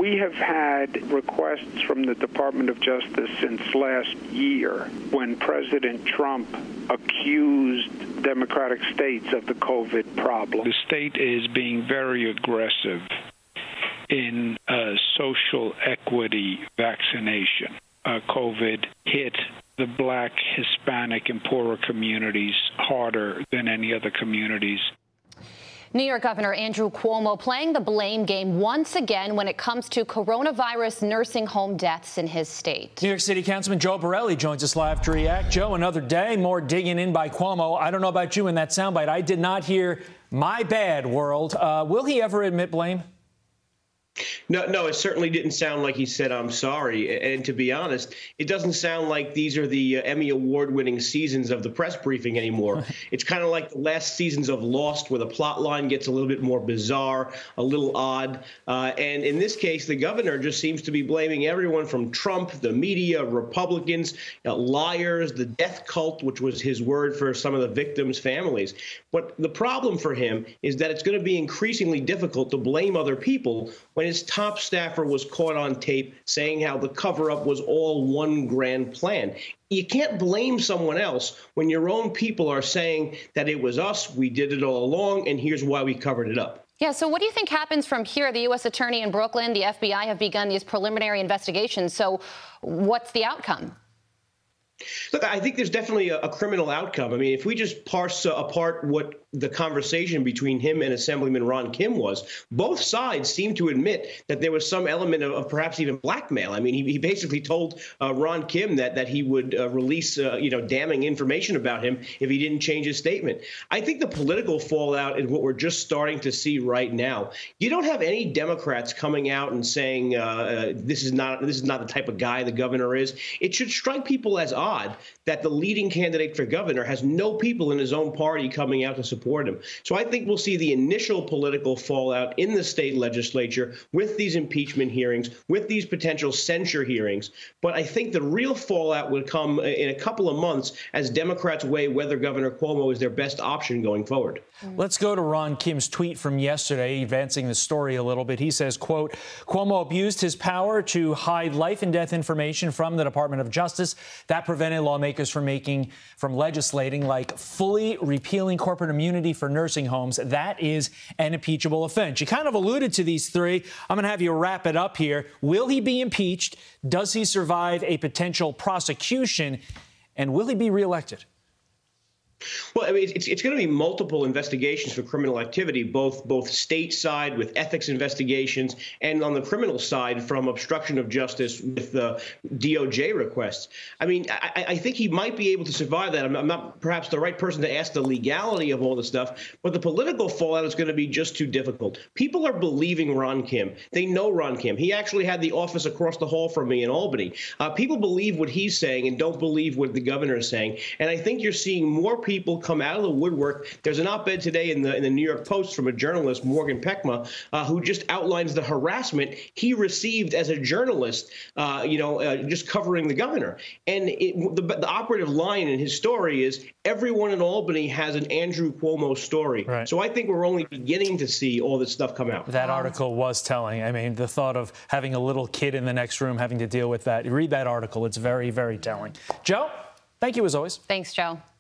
We have had requests from the Department of Justice since last year when President Trump accused Democratic states of the COVID problem. The state is being very aggressive in social equity vaccination. COVID hit the Black, Hispanic, and poorer communities harder than any other communities. New York Governor Andrew Cuomo playing the blame game once again when it comes to coronavirus nursing home deaths in his state. New York City Councilman Joe Borelli joins us live to react. Joe, another day, more digging in by Cuomo. I don't know about you in that soundbite. I did not hear "my bad, world." Will he ever admit blame? No, it certainly didn't sound like he said, "I'm sorry." And to be honest, it doesn't sound like these are the Emmy Award-winning seasons of the press briefing anymore. It's kind of like the last seasons of Lost, where the plot line gets a little bit more bizarre, a little odd. And in this case, the governor just seems to be blaming everyone from Trump, the media, Republicans, liars, the death cult, which was his word for some of the victims' families. But the problem for him is that it's going to be increasingly difficult to blame other people when his top staffer was caught on tape saying how the cover-up was all one grand plan. You can't blame someone else when your own people are saying that it was us, we did it all along, and here's why we covered it up. Yeah, so what do you think happens from here? The U.S. Attorney in Brooklyn, the FBI have begun these preliminary investigations. So what's the outcome? Look, I think there's definitely a criminal outcome. I mean, if we just parse apart what the conversation between him and Assemblyman Ron Kim was, both sides seem to admit that there was some element of perhaps even blackmail. I mean, he basically told Ron Kim that he would release, damning information about him if he didn't change his statement. I think the political fallout is what we're just starting to see right now. You don't have any Democrats coming out and saying this is not the type of guy the governor is. It should strike people as odd that the leading candidate for governor has no people in his own party coming out to support him. So I think we'll see the initial political fallout in the state legislature with these impeachment hearings, with these potential censure hearings. But I think the real fallout would come in a couple of months as Democrats weigh whether Governor Cuomo is their best option going forward. Let's go to Ron Kim's tweet from yesterday, advancing the story a little bit. He says, quote, "Cuomo abused his power to hide life and death information from the Department of Justice. That prevented lawmakers from legislating like fully repealing corporate immunity for nursing homes. That is an impeachable offense." You kind of alluded to these three. I'm going to have you wrap it up here. Will he be impeached? Does he survive a potential prosecution? And will he be reelected? Well, I mean, it's going to be multiple investigations for criminal activity, both stateside with ethics investigations and on the criminal side from obstruction of justice with DOJ requests. I mean, I think he might be able to survive that. I'm not perhaps the right person to ask the legality of all the stuff, but the political fallout is going to be just too difficult. People are believing Ron Kim. They know Ron Kim. He actually had the office across the hall from me in Albany. People believe what he's saying and don't believe what the governor is saying. And I think you're seeing more people come out of the woodwork. There's an op-ed today in the New York Post from a journalist, Morgan Peckma, who just outlines the harassment he received as a journalist, just covering the governor. And the operative line in his story is everyone in Albany has an Andrew Cuomo story. Right. So I think we're only beginning to see all this stuff come out. That article was telling. I mean, the thought of having a little kid in the next room having to deal with that. Read that article. It's very, very telling. Joe, thank you as always. Thanks, Joe.